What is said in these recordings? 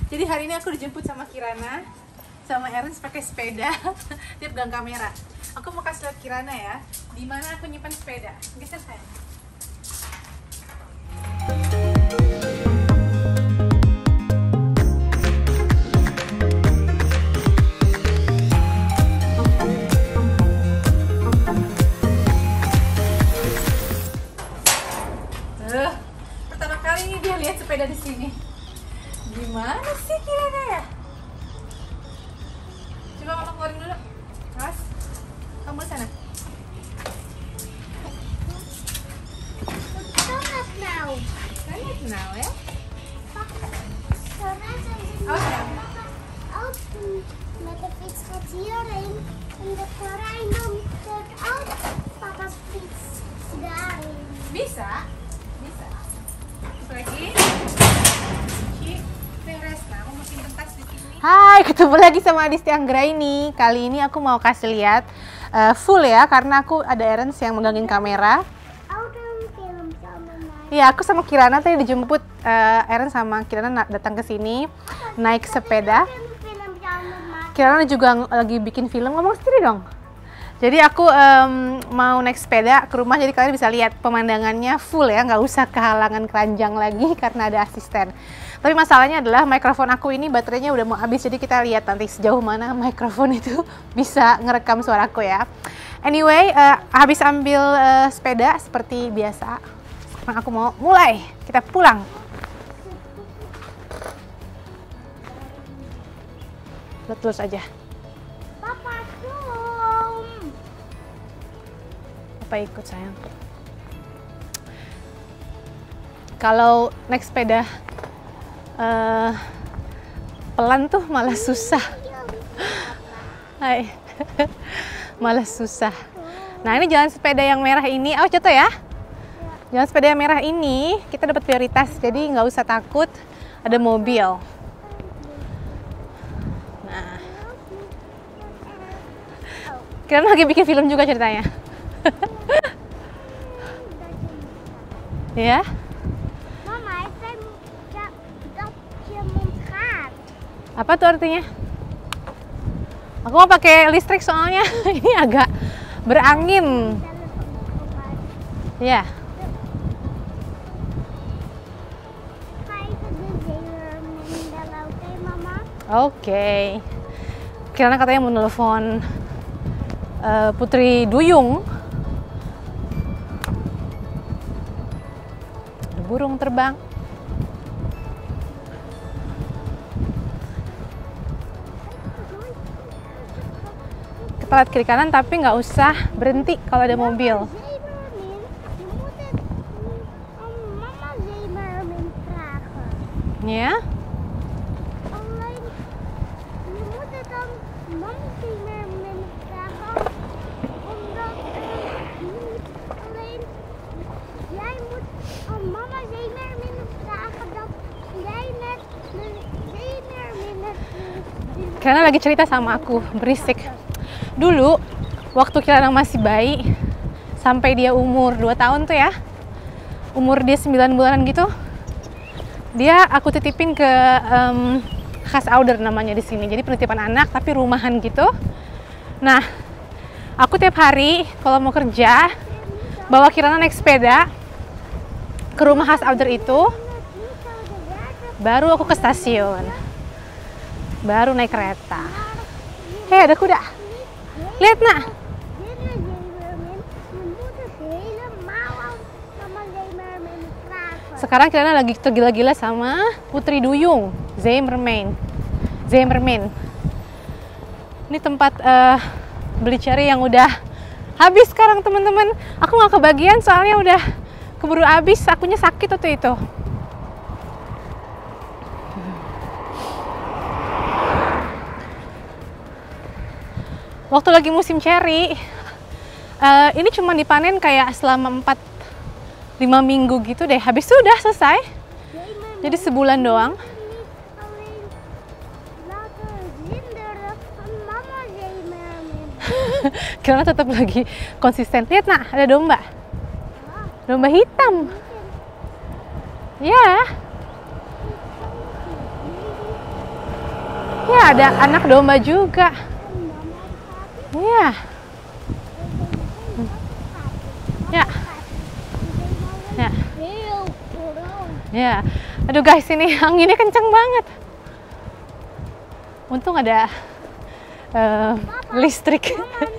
Jadi hari ini aku dijemput sama Kirana, sama Ernst pakai sepeda. Dia pegang kamera. Aku mau kasih lihat Kirana ya, di mana aku nyimpan sepeda. Geser saya. Pertama kali ini dia lihat sepeda di sini. Gimana sih Kirana ya? Coba mama keluarin dulu. Mas, kamu di sana. Kan het nou, ya? Oh ja. Met de fiets gaat hierheen en de terrein dan gaat ook papa's fiets daarin. Bisa? Bisa. Terus lagi. Nah, aku mau simpen tas di sini. Hai, ketemu lagi sama Adisti Anggraini. Kali ini aku mau kasih lihat full ya, karena aku ada Ernst yang megangin kamera. Iya, aku sama Kirana tadi dijemput Ernst sama Kirana datang ke sini naik sepeda. Kirana juga lagi bikin film, ngomong sendiri dong. Jadi aku mau naik sepeda ke rumah, jadi kalian bisa lihat pemandangannya full ya, nggak usah kehalangan keranjang lagi karena ada asisten. Tapi masalahnya adalah mikrofon aku ini baterainya udah mau habis, jadi kita lihat nanti sejauh mana mikrofon itu bisa ngerekam suaraku ya. Anyway, habis ambil sepeda seperti biasa. Sekarang aku mau mulai, kita pulang. Terus aja. Papa kom. Apa ikut sayang? Kalau naik sepeda pelan tuh malah susah. Hai. Malah susah. Nah, ini jalan sepeda yang merah ini. Oh, jatuh ya? Jalan sepeda yang merah ini kita dapat prioritas, jadi nggak usah takut ada mobil. Nah, kira lagi bikin film juga ceritanya. Ya? Mama, ik denk dat je mond gaat. Apa tuh artinya? Aku mau pakai listrik soalnya ini agak berangin. Ya. Oke. Kirana katanya mau nelfon Putri Duyung. Ada burung terbang. Kita lihat kiri kanan tapi nggak usah berhenti kalau ada mobil. Mama zeemermin vragen. Ya. Alleen, je moet het dan mama zeemermin vragen, omdat niet alleen jij moet aan mama zeemermin vragen dat jij net de zeemermin hebt. Kirana lagi cerita sama aku, berisik. Dulu, waktu Kirana masih bayi, sampai dia umur 2 tahun tuh ya, umur dia 9 bulanan gitu, dia aku titipin ke Hausouder namanya di sini. Jadi penitipan anak tapi rumahan gitu. Nah, aku tiap hari kalau mau kerja bawa Kirana naik sepeda ke rumah Hausouder itu, baru aku ke stasiun, baru naik kereta. Hei, ada kuda. Lihat nak. Sekarang Kirana lagi tergila-gila sama Putri Duyung, Zeemermin. Ini tempat beli cherry yang udah habis sekarang teman-teman. Aku nggak kebagian soalnya udah keburu habis. Akunya sakit waktu itu. Waktu lagi musim cherry, ini cuma dipanen kayak selama 4-5 minggu gitu deh. Habis itu udah selesai. Jadi sebulan doang. Karena tetap lagi konsisten. Lihat nak, ada domba. Domba hitam. Ya. Ya, ada anak domba juga. Iya. Ya. Ya. Ya. Aduh guys, ini anginnya kenceng banget. Untung ada listrik.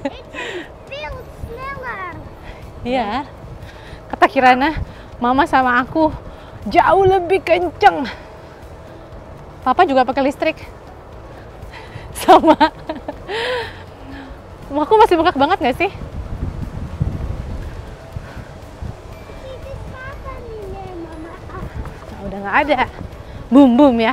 Iya. Kata Kirana, mama sama aku jauh lebih kenceng. Papa juga pakai listrik. Sama. Aku masih bengkak banget nggak sih? Nah, udah nggak ada. Boom boom ya.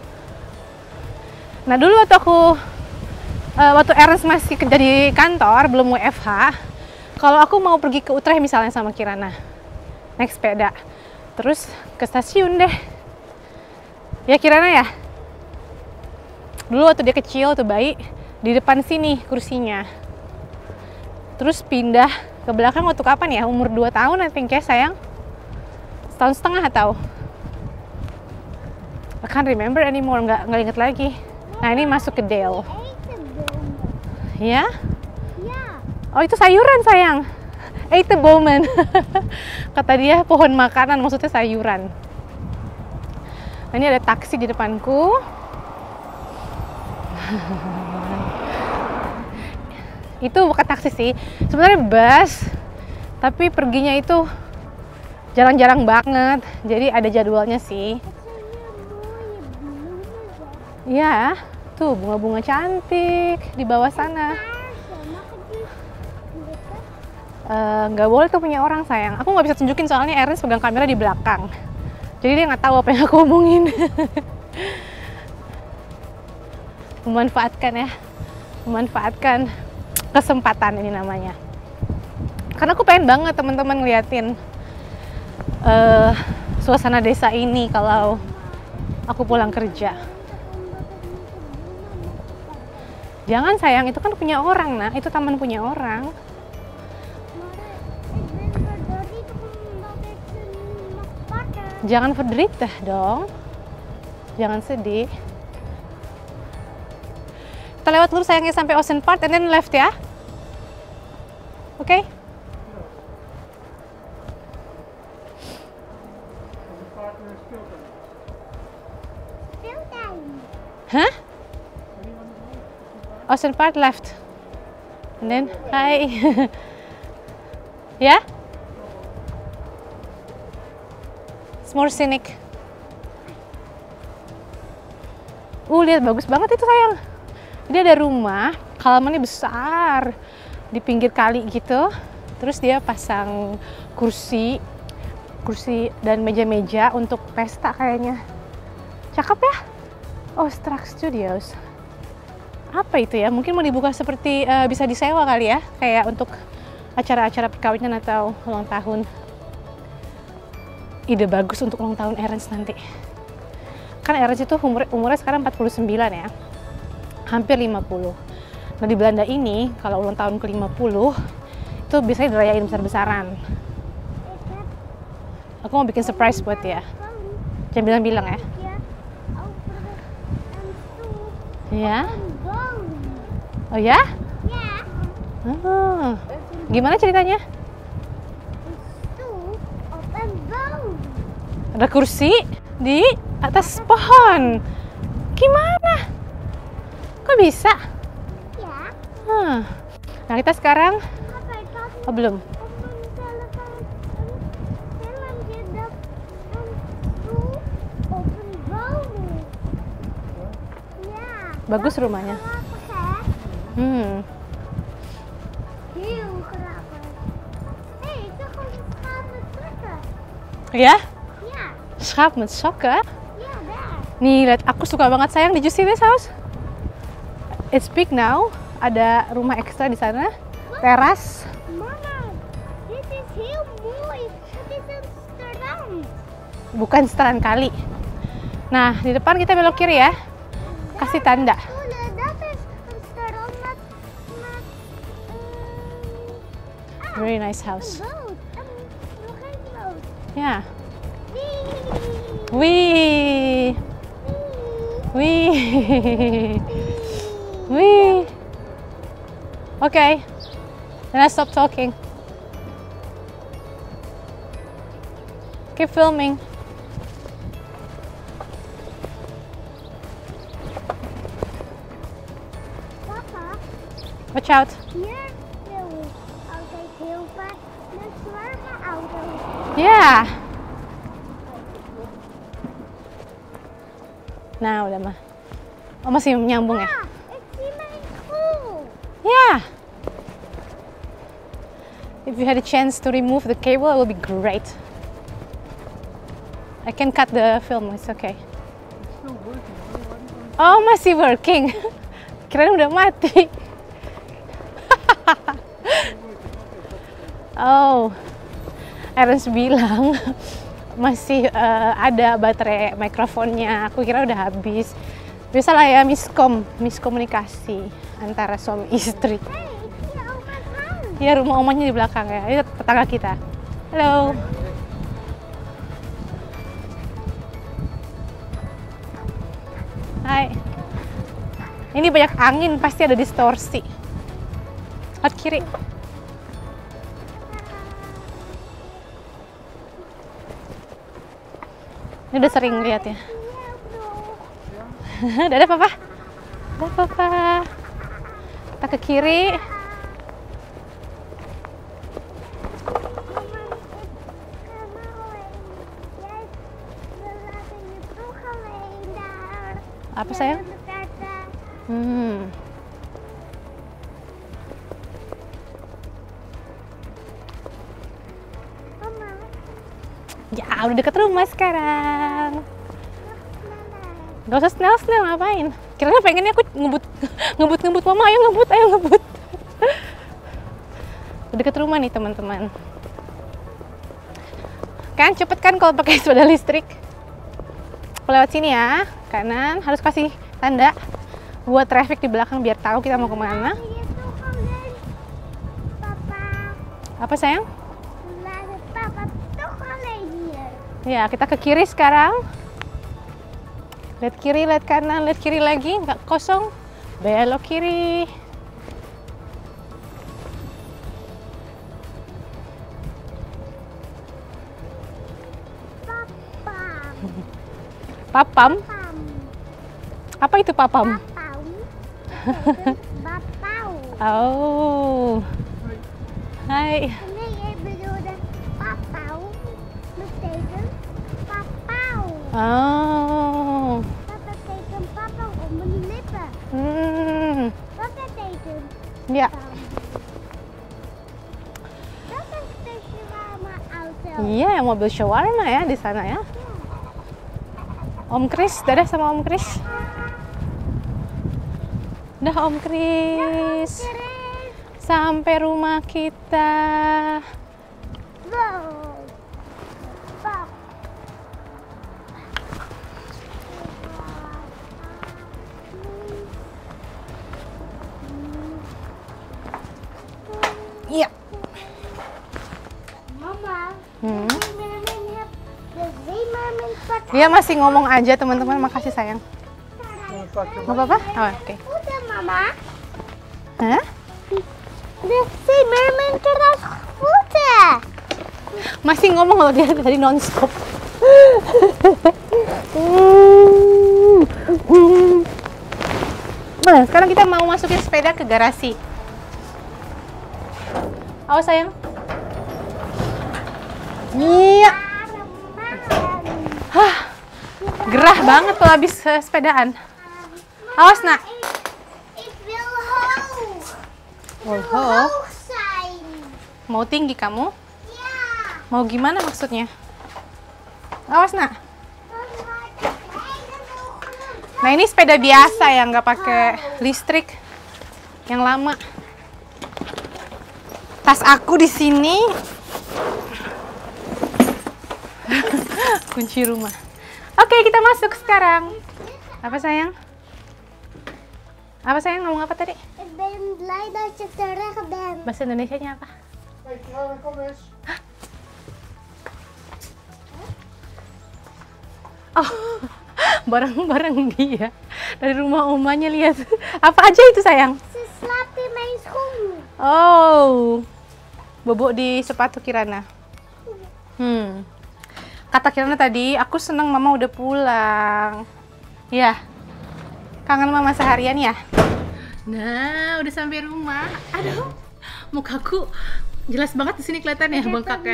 Nah dulu waktu Ernst masih kerja di kantor, belum WFH, kalau aku mau pergi ke Utrecht misalnya sama Kirana, naik sepeda, terus ke stasiun deh. Ya Kirana ya? Dulu waktu dia kecil, tuh bayi, di depan sini kursinya. Terus pindah ke belakang waktu kapan ya? Umur 2 tahun I think ya sayang? Setahun setengah atau? I can't remember anymore, nggak inget lagi. Nah ini masuk ke Dale. Ya? Oh itu sayuran sayang. Ate the bowman. Kata dia pohon makanan, maksudnya sayuran. Nah, ini ada taksi di depanku. Itu bukan taksi sih, sebenarnya bus. Tapi perginya itu jarang-jarang banget. Jadi ada jadwalnya sih. Iya, tuh bunga-bunga cantik di bawah sana. Nggak boleh tuh punya orang sayang. Aku nggak bisa tunjukin soalnya Ernst pegang kamera di belakang. Jadi dia nggak tahu apa yang aku omongin. Memanfaatkan ya, memanfaatkan kesempatan ini namanya. Karena aku pengen banget teman-teman ngeliatin suasana desa ini kalau aku pulang kerja. Jangan sayang, itu kan punya orang, nah itu taman punya orang. Jangan verdrietig dong, jangan sedih. Kita lewat dulu sayangnya sampai Oceanpark and then left ya. Oke? Hah? Oceanpark left. And then, hi. Ya? It's more scenic. Lihat bagus banget itu sayang. Jadi ada rumah, halamannya besar di pinggir kali gitu. Terus dia pasang kursi dan meja-meja untuk pesta kayaknya. Cakep ya? Oh, Strack Studios. Apa itu ya? Mungkin mau dibuka seperti bisa disewa kali ya, kayak untuk acara-acara perkawinan atau ulang tahun. Ide bagus untuk ulang tahun Ernst nanti. Kan Ernst itu umurnya sekarang 49 ya. Hampir 50. Nah di Belanda ini kalau ulang tahun ke-50 itu biasanya dirayain besar-besaran. Aku mau bikin surprise buat dia. Jangan bilang-bilang ya. Ya? Oh ya? Oh. Gimana ceritanya? Ada kursi di atas pohon. Gimana? Kok bisa? Ya. Nah kita sekarang, oh belum. Bagus rumahnya. Ya? Schaap met sokken? Nih lihat, aku suka banget sayang. Did you see this house? It's big now. Ada rumah ekstra di sana, teras. Mama, this is heel mooi. Het is Amsterdam. Bukan setelan kali. Nah, di depan kita belok kiri ya. Kasih tanda. Dat is Amsterdam met Very nice house. boot. Nog een boot. Ya. Wih. Wih. Wih. Okay. Then I stop talking. Keep filming. Papa, Watch out. hier wil altijd heel vaak met zware auto's. Yeah. Nah, udah mah. Oh, masih nyambung ya? Ah, ik zie mijn school. Yeah. If you had a chance to remove the cable, it would be great. I can cut the film, it's okay. Oh, masih working. Kirain udah mati. Oh, Ernst bilang masih ada baterai mikrofonnya. Aku kira udah habis. Biasalah ya, miskomunikasi antara suami istri. Hey, ik zie oma's huis. Ya, rumah omanya di belakang ya. Ini tetangga kita. Halo. Hai. Ini banyak angin, pasti ada distorsi. Lihat kiri. Ini udah sering lihat ya. Dadah papa. Dadah papa. Kita ke kiri. Apa sayang? Ya, udah deket rumah sekarang. Gak usah snail ngapain? Kira-kira pengennya aku ngebut mama, ayo ngebut. Udah deket rumah nih teman-teman. Kan cepet kan kalau pakai sepeda listrik. Aku lewat sini ya, kanan harus kasih tanda buat traffic di belakang biar tahu kita mau kemana. Apa sayang? Ya, kita ke kiri sekarang. Lihat kiri, lihat kanan, lihat kiri lagi, nggak kosong. Belok kiri. Papam? Apa itu papam? Bapau. Oh. Hai. Nee, ik bedoelde papau. Betekent papau. Oh. Dat betekent papau op mijn lippen. Dat betekent Ya. dat is de shawarma auto. Iya, mobil shawarma ya di sana ya. Om Kris, dadah sama Om Kris. Dah Om Kris. Sampai rumah kita. Wow. Pap. Iya. Mama. Hmm. De zeemermin pak. Dia masih ngomong aja teman-teman. Makasih sayang. Mau apa? Oh, oke. Udah mama. Hah? De zeemermin keras voeten. Masih ngomong loh dia tadi nonstop. Nah, sekarang kita mau masukin sepeda ke garasi. Awas sayang. Iya. Hah, gerah banget kalau habis sepedaan. Awas nak. Ik wil hoog. Hoog. Hoog zijn. Mau tinggi kamu? Ja. Mau gimana maksudnya? Awas nak. Nah ini sepeda biasa yang nggak pakai listrik, yang lama. Tas aku di sini. Kunci rumah. Oke, kita masuk sekarang. Apa sayang? Apa sayang, ngomong apa tadi? Ik ben blij dat je terug bent. Bahasa Indonesianya apa? Oh, barang-barang dia dari rumah omanya. Lihat. Apa aja itu sayang? Ze slaapt in mijn schoen. Oh, bobok di sepatu Kirana. Kata Kirana tadi, aku senang mama udah pulang. Ya, kangen mama seharian ya? Nah, udah sampai rumah. Aduh, mukaku jelas banget di sini kelihatannya bengkak ya.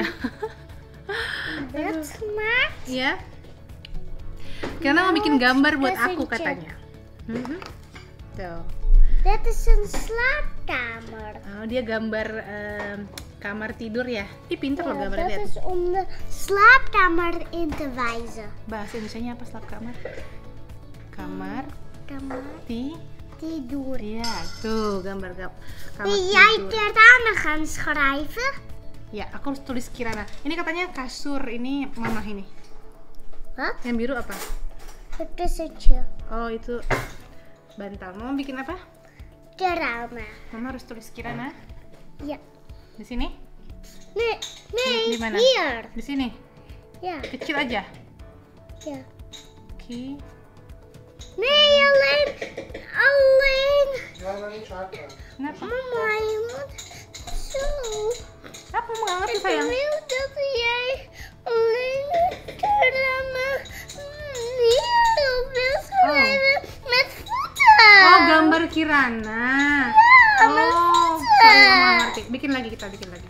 Dat gemaakt. Iya. Kirana mau bikin gambar buat aku katanya. Tuh. Dit is een slaapkamer. Oh, dia gambar kamar tidur ya. Ih, pinter loh gambarnya. Dat is om de slaapkamer in te wijzen. Bahasa Indonesianya apa slaapkamer? Kamar Kamer tidur. Iya, tuh gambar kamar Ben jij tidur. Kirana gaan schrijven? Ya, aku harus tulis Kirana. Ini katanya kasur, ini mama ini. Wat? Yang biru apa? Het kussentje. Oh, itu bantal. Mama bikin apa? Kirana. Mama harus tulis Kirana. Ja. Di sini? Nee, Di mana? hier. Di sini. Ja, Kecil aja. ja. Oke. Nee, alleen. Ja, maar niet zo hard aan. Kenapa? Mama, je moet zo. Apa mama nggak ngerti Ik sayang? wil dat jij alleen Kirana hier op wil schrijven met voeten. Oh, gambar Kirana. Oh, sorry mama nggak ngerti. Bikin lagi, kita bikin lagi.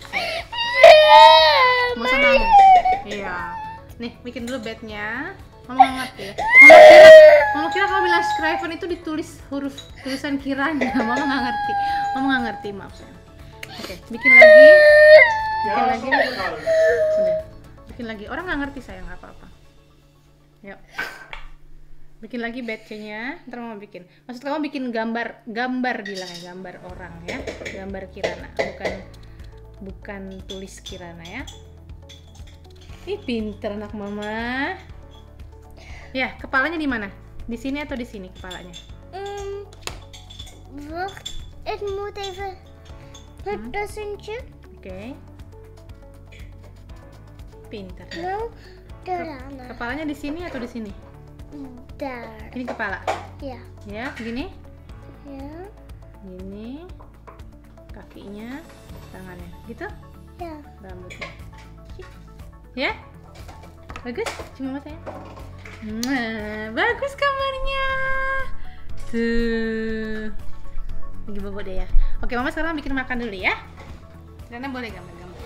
Masa nangis? Iya. Nih, bikin dulu bednya. Mama nggak ngerti ya. Mama kira kalau bilang Scriven itu ditulis huruf tulisan Kirana. Mama nggak ngerti. Mama nggak ngerti, maaf sayang. Oke, bikin lagi. Bikin Ja, lagi. dat is wel. Udah. Bikin lagi. Orang nggak ngerti sayang nggak apa-apa. Yuk. Bikin lagi batch-nya. Ntar mama bikin. Maksud kamu bikin gambar bilang ya, gambar orang ya. Gambar Kirana, bukan tulis Kirana ya. Ih, pinter anak mama. Ya, kepalanya di mana? Di sini atau di sini kepalanya? Wacht, ik moet even het kussentje. Oke. Pinter. Nou, Kirana. Kepalanya di sini atau di sini? Daar. Ini kepala. Ja. Ya, gini. Ja. Gini. Kakinya, tangannya. Gitu? Ja. Rambutnya. Ya? Bagus? Cuma matanya. Nah, bagus kamarnya. Tuh. Lagi bobo deh ya. Oke, mama sekarang bikin makan dulu ya. Karena boleh gambar-gambar.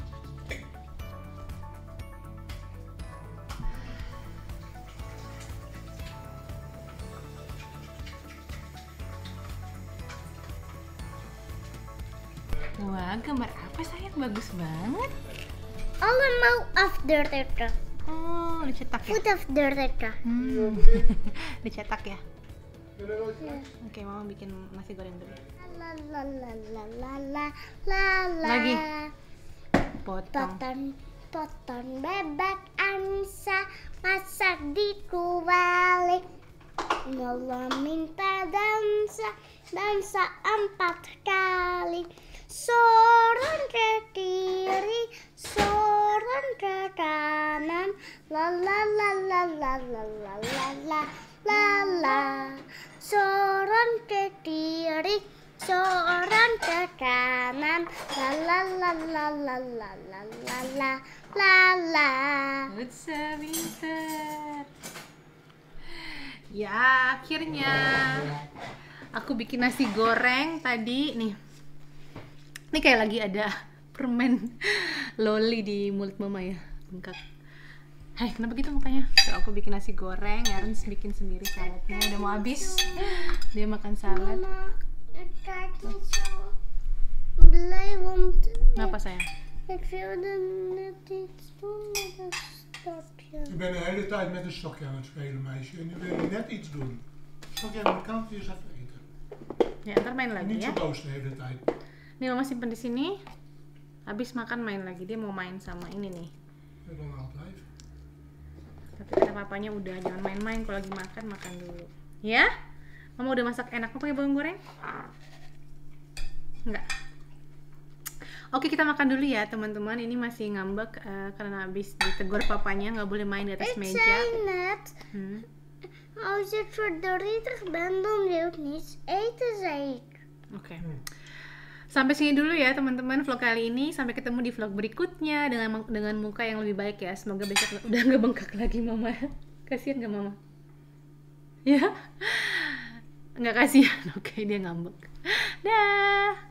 Wah, gambar apa sayang? Bagus banget. Allemaal afdrukken. Oh, dicetak ya? Goed afdrukken. Dicetak ya? Willen we Ja. Oke, mama bikin nasi goreng dulu. La la la la la la la la. Lagi. Potong. Potong bebek Ansa masak di kuali. Mama minta dansa 4 kali. Soran ke kiri, soran ke kanan. La la la la la la la la la la la. Soran ke kiri, soran ke kanan. La la la la la la la la la la la. Pinter. Ya, akhirnya aku bikin nasi goreng tadi nih. Ini kayak lagi ada permen loli di mulut mama ya, bengkak. Hai, kenapa gitu mukanya? Tuh, aku bikin nasi goreng, Ernst bikin sendiri saladnya. Udah mau habis, dia makan salad. Mama, ik kijk niet zo blij, want Kenapa sayang? ik wilde net iets doen met een stapje. Je bent de hele tijd met een stokje aan het spelen, meisje. En nu wil je net iets doen. Stokje aan de kant, je eens even eten. Ya, ntar main lagi Niet ya. zo boos de hele tijd. Nih mama simpen di sini. Habis makan main lagi. Dia mau main sama ini nih. En dan laat blijven. Tapi kata papanya udah jangan main-main, kalau lagi makan dulu. Ya? Mama udah masak enak. Mau pakai bawang goreng? Enggak. Oke, kita makan dulu ya teman-teman. Ini masih ngambek karena habis ditegur papanya nggak boleh main di atas Ik meja. zei net, Hmm. Als ik verdrietig ben, dan wil ik niets eten, zei ik. Oke. Sampai sini dulu ya teman-teman vlog kali ini. Sampai ketemu di vlog berikutnya dengan muka yang lebih baik ya. Semoga besok udah nggak bengkak lagi mama. Kasian nggak mama? Ya? Nggak kasihan. Oke, dia ngambek. Dah.